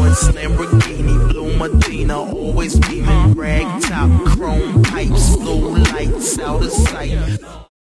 Benz, Lamborghini, blue Medina, always beaming, rag top, chrome pipes, low lights out of sight.